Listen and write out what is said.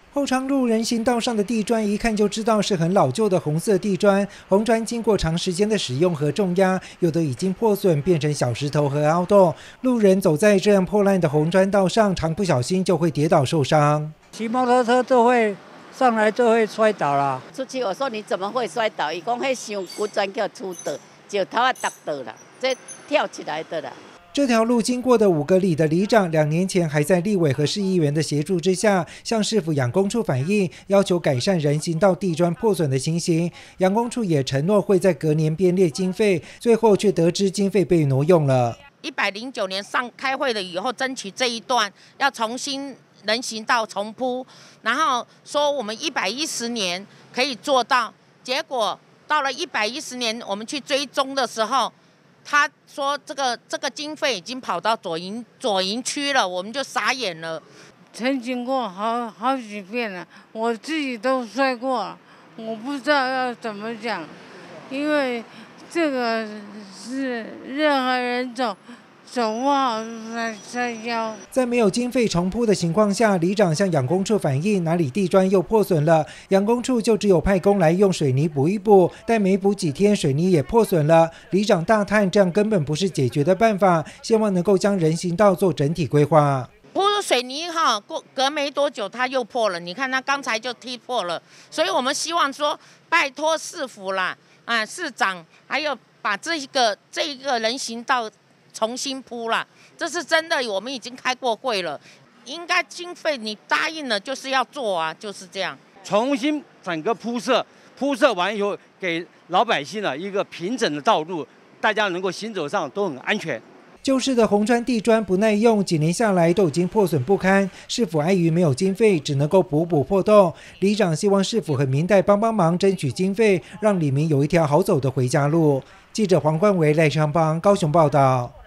后昌路人行道上的地砖，一看就知道是很老旧的红色地砖。红砖经过长时间的使用和重压，有的已经破损，变成小石头和凹洞。路人走在这样破烂的红砖道上，常不小心就会跌倒受伤。 骑摩托车就会上来就会摔倒啦。 出去我说你怎么会摔倒？伊讲迄伤骨砖叫出的，就头啊跌倒啦，这跳起来的啦。 这条路经过的5个里的里长，2年前还在立委和市议员的协助之下，向市府养工处反映，要求改善人行道地砖破损的情形。养工处也承诺会在隔年编列经费，最后却得知经费被挪用了。 109年上开会了以后，争取这一段要重新人行道重铺，然后说我们110年可以做到，结果到了110年，我们去追踪的时候。他说这个经费已经跑到左营区了，我们就傻眼了。 曾经过好几遍了，我自己都摔过了，我不知道要怎么讲，因为这个是任何人走不好摔跤。在没有经费重铺的情况下，里长向养工处反映哪里地砖又破损了，养工处就只有派工来用水泥补一补，但没补几天，水泥也破损了。里长大叹，这样根本不是解决的办法，希望能够将人行道做整体规划。 铺水泥哈，隔没多久它又破了，你看它刚才就踢破了，所以我们希望说，拜托市府啦，市长还有把这一个人行道。重新铺了，这是真的，我们已经开过会了，应该经费你答应了就是要做啊，就是这样。 重新整个铺设完以后，给老百姓了一个平整的道路，大家能够行走上都很安全。 旧式的红砖地砖不耐用，几年下来都已经破损不堪。市府碍于没有经费，只能够补破洞。里长希望市府和民代帮忙，争取经费，让里民有一条好走的回家路。记者黄冠维、赖昌邦高雄报道。